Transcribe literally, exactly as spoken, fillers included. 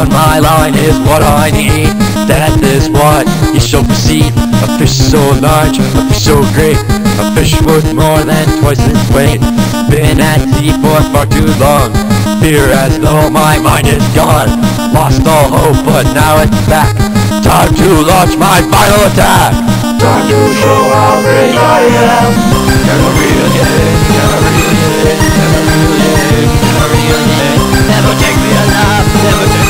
on my line is what I need. That is what you shall proceed. A fish so large, a fish so great, a fish worth more than twice its weight. Been at sea for far too long, fear as though my mind is gone. Lost all hope, but now it's back. Time to launch my final attack. Time to show how great I am. Never really, never really, never really, never really, never take me alive, never take